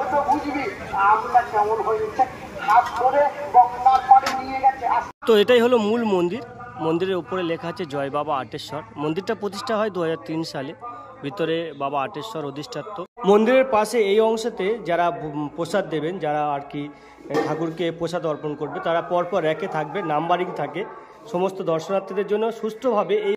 তো বুঝবি আমরা কেমন হয়েছে হাত ধরে বকনার পরে নিয়ে গেছে। তো এটাই হলো মূল মন্দির। মন্দিরের উপরে লেখা আছে জয় বাবা আটেশ্বর। মন্দিরটা প্রতিষ্ঠা হয় 2003 সালে। ভিতরে বাবা আটেশ্বর অধিষ্ঠাত্র। মন্দিরের পাশে এই অংশতে যারা প্রসাদ দেবেন, যারা আর কি ঠাকুরকে প্রসাদ অর্পণ করবে, তারা পরপর র্যাকে থাকবে, নাম্বারিং থাকে। সমস্ত দর্শনার্থীদের জন্য সুষ্ঠুভাবে এই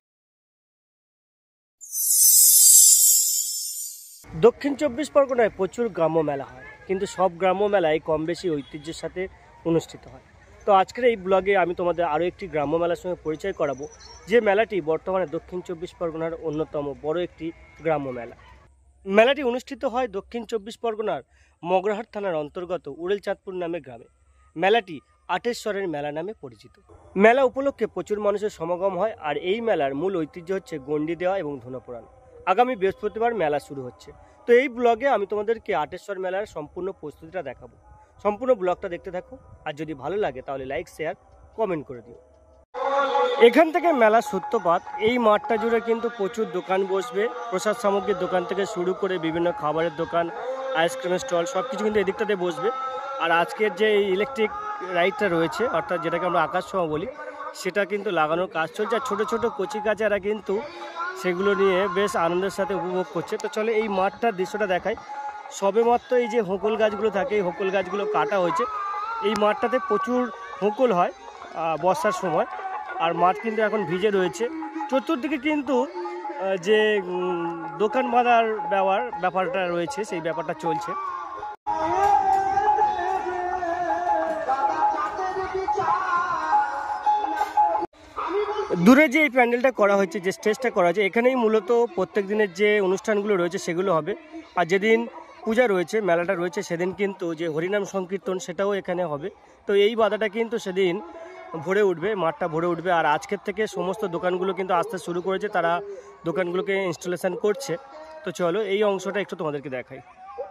দক্ষিণ চব্বিশ পরগনায় প্রচুর গ্রাম্য মেলা হয়, কিন্তু সব গ্রাম্য মেলায় কম বেশি ঐতিহ্যের সাথে অনুষ্ঠিত হয়। তো আজকের এই ব্লগে আমি তোমাদের আরও একটি গ্রাম্য মেলার সঙ্গে পরিচয় করাবো, যে মেলাটি বর্তমানে দক্ষিণ চব্বিশ পরগনার অন্যতম বড় একটি গ্রাম্য মেলা। মেলাটি অনুষ্ঠিত হয় দক্ষিণ চব্বিশ পরগনার মগরাহাট থানার অন্তর্গত উড়েলচাঁদপুর নামে গ্রামে। মেলাটি আটেশ্বরের মেলা নামে পরিচিত। মেলা উপলক্ষে প্রচুর মানুষের সমাগম হয়, আর এই মেলার মূল ঐতিহ্য হচ্ছে গণ্ডি দেওয়া এবং ধুনো পোড়ানো। আগামী বৃহস্পতিবার মেলা শুরু হচ্ছে। তো এই ব্লগে আমি তোমাদেরকে আটেশ্বর মেলার সম্পূর্ণ প্রস্তুতিটা দেখাবো। সম্পূর্ণ ব্লগটা দেখতে থাকো, আর যদি ভালো লাগে তাহলে লাইক, শেয়ার, কমেন্ট করে দিও। এখান থেকে মেলার সূত্রপাত। এই মাঠটা জুড়ে কিন্তু প্রচুর দোকান বসবে। প্রসাদ সামগ্রীর দোকান থেকে শুরু করে বিভিন্ন খাবারের দোকান, আইসক্রিমের স্টল, সব কিছু কিন্তু এদিকটাতে বসবে। আর আজকের যে ইলেকট্রিক রাইডটা রয়েছে, অর্থাৎ যেটাকে আমরা আকাশছোঁয়া বলি, সেটা কিন্তু লাগানোর কাজ চলছে। আর ছোটো ছোটো কচিকাচারা কিন্তু সেগুলো নিয়ে বেশ আনন্দের সাথে উপভোগ করছে। তো চলে এই মাঠটার দৃশ্যটা দেখায়। সবেমাত্র এই যে হোঁকল গাছগুলো থাকে, এই হোঁকল গাছগুলো কাটা হয়েছে। এই মাঠটাতে প্রচুর হোঁকল হয় বর্ষার সময়, আর মাঠ কিন্তু এখন ভিজে রয়েছে। চতুর্দিকে কিন্তু যে দোকান বাঁধার ব্যাপারটা রয়েছে, সেই ব্যাপারটা চলছে। দূরে যে এই প্যান্ডেলটা করা হয়েছে, যে স্টেজটা করা হয়েছে, এখানেই মূলত প্রত্যেক দিনের যে অনুষ্ঠানগুলো রয়েছে সেগুলো হবে। আর যেদিন পূজা রয়েছে, মেলাটা রয়েছে, সেদিন কিন্তু যে হরিনাম সংকীর্তন সেটাও এখানে হবে। তো এই বাধাটা কিন্তু সেদিন ভরে উঠবে, মাঠটা ভরে উঠবে। আর আজকের থেকে সমস্ত দোকানগুলো কিন্তু আসতে শুরু করেছে, তারা দোকানগুলোকে ইনস্টলেশন করছে। তো চলো এই অংশটা একটু তোমাদেরকে দেখাই।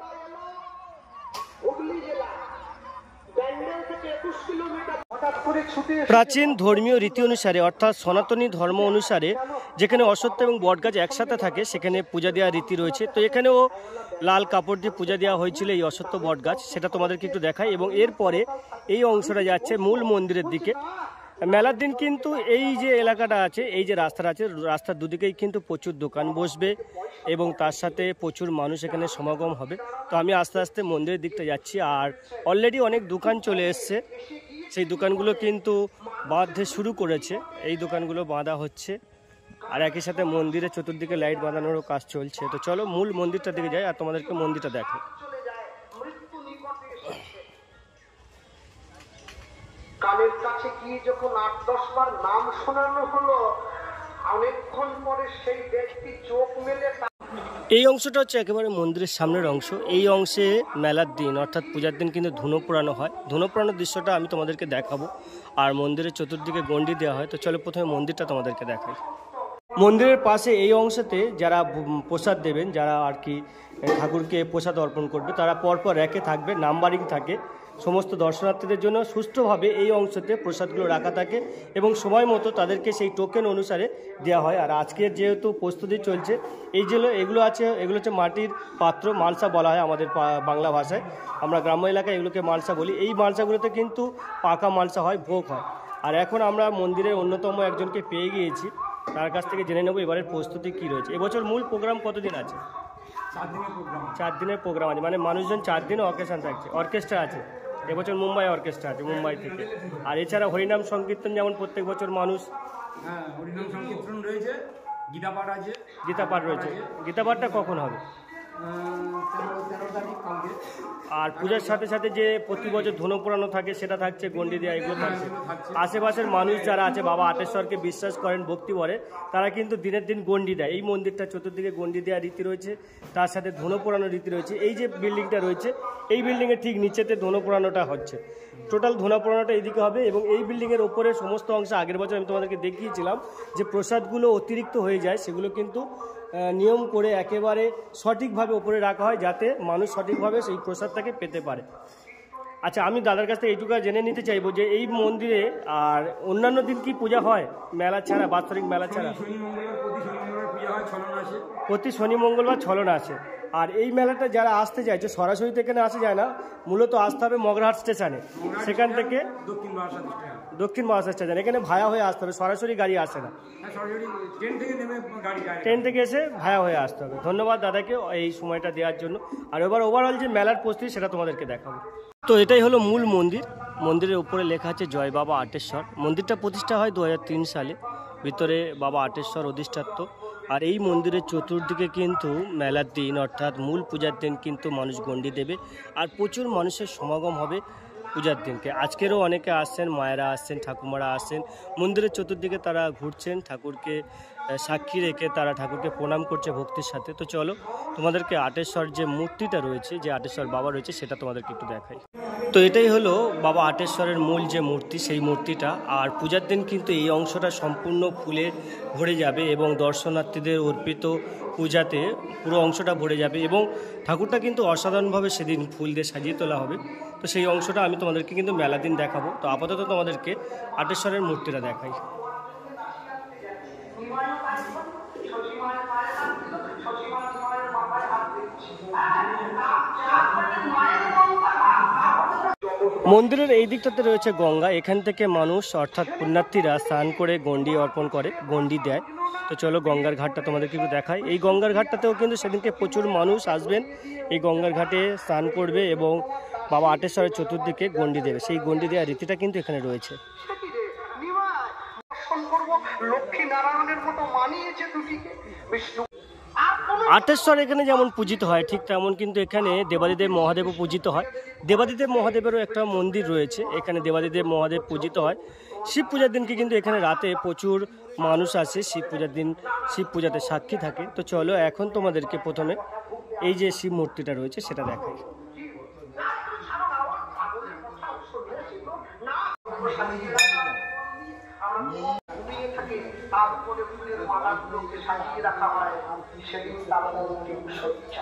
প্রাচীন ধর্মীয় রীতি অনুসারে, অর্থাৎ সনাতনী ধর্ম অনুসারে, যেখানে অশ্বত্থ এবং বটগাছ একসাথে থাকে সেখানে পূজা দেওয়ার রীতি রয়েছে। তো এখানেও লাল কাপড় দিয়ে পূজা দেওয়া হয়েছিল এই অশ্বত্থ বটগাছ, সেটা তোমাদেরকে একটু দেখাই। এবং এরপরে এই অংশটা যাচ্ছে মূল মন্দিরের দিকে। মেলার দিন কিন্তু এই যে এলাকাটা আছে, এই যে রাস্তাটা আছে, রাস্তার দুদিকেই কিন্তু প্রচুর দোকান বসবে এবং তার সাথে প্রচুর মানুষ এখানে সমাগম হবে। তো আমি আস্তে আস্তে মন্দিরের দিকটা যাচ্ছি, আর অলরেডি অনেক দোকান চলে এসছে। সেই দোকানগুলো কিন্তু বাঁধতে শুরু করেছে, এই দোকানগুলো বাঁধা হচ্ছে। আর একই সাথে মন্দিরের চতুর্দিকে লাইট বাঁধানোরও কাজ চলছে। তো চলো মূল মন্দিরটার দিকে যাই আর তোমাদেরকে মন্দিরটা দেখাই। কানের কাছে গিয়ে যখন 8-10 বার নাম শোনানো হলো, অনেকক্ষণ পরে সেই ব্যক্তি চোখ মেলে। এই অংশটা হচ্ছে একেবারে মন্দিরের সামনের অংশ। এই অংশে মেলার দিন, অর্থাৎ পূজার দিন কিন্তু ধুনো পোড়ানো হয়। ধুনো পোড়ানোর দৃশ্যটা আমি তোমাদেরকে দেখাবো। আর মন্দিরের চতুর্দিকে গণ্ডি দেওয়া হয়। তো চলো প্রথমে মন্দিরটা তোমাদেরকে দেখাই। মন্দিরের পাশে এই অংশতে যারা প্রসাদ দেবেন, যারা আর কি ঠাকুরকে প্রসাদ অর্পণ করবে, তারা পরপর র্যাকে থাকবে, নাম্বারিং থাকে। সমস্ত দর্শনার্থীদের জন্য সুষ্ঠুভাবে এই অংশতে প্রসাদগুলো রাখা থাকে এবং সময় মতো তাদেরকে সেই টোকেন অনুসারে দেওয়া হয়। আর আজকের যেহেতু প্রস্তুতি চলছে, এগুলো হচ্ছে মাটির পাত্র, মালসা বলা হয় আমাদের বাংলা ভাষায়। আমরা গ্রাম্য এলাকায় এগুলোকে মালসা বলি। এই মালসাগুলোতে কিন্তু পাকা মালসা হয়, ভোগ হয়। আর এখন আমরা মন্দিরের অন্যতম একজনকে পেয়ে গিয়েছি, তার কাছ থেকে জেনে নেব এবারের প্রস্তুতি কী রয়েছে। এবছর মূল প্রোগ্রাম কতদিন আছে? 4 দিনের প্রোগ্রাম আছে, মানে মানুষজন 4 দিন অকেশন থাকছে। অর্কেস্ট্রা আছে এবছর, মুম্বাই অর্কেস্ট্রা আছে মুম্বাই থেকে। আর এছাড়া হরিনাম সংকীর্তন যেমন প্রত্যেক বছর মানুষ, হরিনাম সংকীর্তন রয়েছে, গীতাপাঠ আছে। গীতাপাঠ রয়েছে। গীতাপাঠটা কখন হবে? 13 তারিখ কালকে। আর পূজার সাথে সাথে যে প্রতি বছর ধুনো পোড়ানো থাকে সেটা থাকছে, গণ্ডি দেওয়া এগুলো থাকছে। আশেপাশের মানুষ যারা আছে, বাবা আটেশ্বরকে বিশ্বাস করেন, ভক্তি করে, তারা কিন্তু দিনের দিন গণ্ডি দেয়। এই মন্দিরটা চতুর্দিকে গণ্ডি দেওয়ার রীতি রয়েছে, তার সাথে ধুনো পোড়ানোর রীতি রয়েছে। এই যে বিল্ডিংটা রয়েছে, এই বিল্ডিংয়ের ঠিক নিচেতে ধুনো পোড়ানোটা হচ্ছে। টোটাল ধুনো পোড়ানোটা এইদিকে হবে। এবং এই বিল্ডিংয়ের ওপরে সমস্ত অংশ, আগের বছর আমি তোমাদেরকে দেখিয়েছিলাম যে প্রসাদগুলো অতিরিক্ত হয়ে যায়, সেগুলো কিন্তু নিয়ম করে একেবারে সঠিকভাবে উপরে রাখা হয়, যাতে মানুষ সঠিকভাবে সেই প্রসাদটাকে পেতে পারে। আচ্ছা, আমি দাদার কাছ থেকে এইটুকু জেনে নিতে চাইবো যে এই মন্দিরে আর অন্যান্য দিন কি পূজা হয় মেলা ছাড়া, বাৎসরিক মেলা ছাড়া? প্রতি শনি মঙ্গলবার পূজা হয়, ছলনা আছে। প্রতি শনি মঙ্গলবার ছলনা আছে। আর এই মেলাটা যারা আসতে চাইছে সরাসরি তো এখানে আসা যায় না, মূলত আসতে হবে মগরাহাট স্টেশনে, সেখান থেকে দক্ষিণ বারাসাত স্টেশন, এখানে ভায়া হয়ে আসতে হবে, সরাসরি গাড়ি আসে না, ট্রেন থেকে এসে ভায়া হয়ে আসতে হবে। ধন্যবাদ দাদাকে এই সময়টা দেওয়ার জন্য। আর এবার ওভারঅল যে মেলার প্রস্তুতি সেটা তোমাদেরকে দেখাবো। তো এটাই হলো মূল মন্দির, মন্দিরের উপরে লেখা আছে জয় বাবা আটেশ্বর। মন্দিরটা প্রতিষ্ঠা হয় 2003 সালে, ভিতরে বাবা আটেশ্বর অধিষ্ঠাত্র। আর এই মন্দিরের চতুর্দিকে কিন্তু মেলার দিন অর্থাৎ মূল পূজার দিন কিন্তু মানুষ গণ্ডি দেবে, আর প্রচুর মানুষের সমাগম হবে পূজার দিনকে। আজকেরও অনেকে আসছেন, মায়েরা আসছেন, ঠাকুমারা আসছেন, মন্দিরের চতুর্দিকে তারা ঘুরছেন, ঠাকুরকে সাক্ষী রেখে তারা ঠাকুরকে প্রণাম করছে ভক্তির সাথে। তো চলো তোমাদেরকে আটেশ্বর যে মূর্তিটা রয়েছে, যে আটেশ্বর বাবা রয়েছে, সেটা তোমাদেরকে একটু দেখাই। তো এটাই হলো বাবা আটেশ্বরের মূল যে মূর্তি, সেই মূর্তিটা। আর পূজার দিন কিন্তু এই অংশটা সম্পূর্ণ ফুলে ভরে যাবে এবং দর্শনার্থীদের অর্পিত পূজাতে পুরো অংশটা ভরে যাবে এবং ঠাকুরটা কিন্তু অসাধারণভাবে সেদিন ফুল দিয়ে সাজিয়ে তোলা হবে। তো সেই অংশটা আমি তোমাদেরকে কিন্তু মেলা দিন দেখাবো। তো আপাতত তোমাদেরকে আটেশ্বরের মূর্তিটা দেখাই। মন্দিরের এই দিকটাতে রয়েছে গঙ্গা, এখান থেকে মানুষ অর্থাৎ পুণ্যার্থীরা স্নান করে গণ্ডি অর্পণ করে, গণ্ডি দেয়। তো চলো গঙ্গার ঘাটটা তোমাদেরকে একটু দেখাই। এই গঙ্গার ঘাটটাতেও কিন্তু সেদিনকে প্রচুর মানুষ আসবেন, এই গঙ্গার ঘাটে স্নান করবে এবং বাবা আটেশ্বরের চতুর্দিকে গণ্ডি দেবে। সেই গণ্ডি দেওয়ার রীতিটা কিন্তু এখানে রয়েছে। লক্ষ্মী নারায়ণের মতো মানিয়েছে দুটিকে। বিষ্ণু আটেশ্বর এখানে যেমন পূজিত হয়, ঠিক তেমন কিন্তু এখানে দেবাদিদেব মহাদেবও পূজিত হয়। দেবাদিদেব মহাদেবেরও একটা মন্দির রয়েছে, এখানে দেবাদিদেব মহাদেব পূজিত হয়। শিব পূজার দিনকে কিন্তু এখানে রাতে প্রচুর মানুষ আসে, শিব পূজার দিন শিব পূজাতে সাক্ষী থাকে। তো চলো এখন তোমাদেরকে প্রথমে এই যে শিব মূর্তিটা রয়েছে সেটা দেখাই। তারপরে ফুলের মালাগুলোকে সাজিয়ে রাখা হয়, সেদিন তার অন্তিম সজ্জা।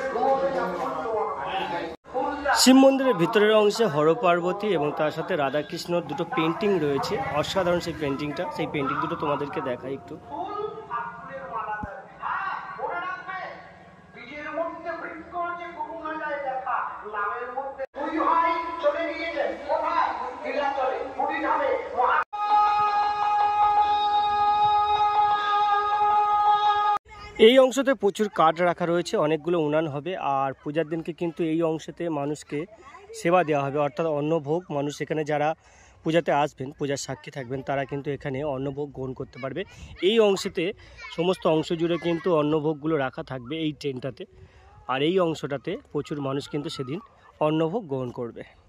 শিব মন্দিরের ভিতরের অংশে হর পার্বতী এবং তার সাথে রাধাকৃষ্ণর দুটো পেন্টিং রয়েছে, অসাধারণ সেই পেন্টিংটা। সেই পেন্টিং দুটো তোমাদেরকে দেখাই একটু। এই অংশতে প্রচুর কাঠ রাখা রয়েছে, অনেকগুলো উনান হবে। আর পূজার দিনকে কিন্তু এই অংশতে মানুষকে সেবা দেওয়া হবে, অর্থাৎ অন্নভোগ। মানুষ এখানে যারা পূজাতে আসবেন, পূজার সাক্ষী থাকবেন, তারা কিন্তু এখানে অন্নভোগ গ্রহণ করতে পারবে। এই অংশেতে সমস্ত অংশ জুড়ে কিন্তু অন্নভোগগুলো রাখা থাকবে এই ট্রেনটাতে। আর এই অংশটাতে প্রচুর মানুষ কিন্তু সেদিন অন্নভোগ গ্রহণ করবে।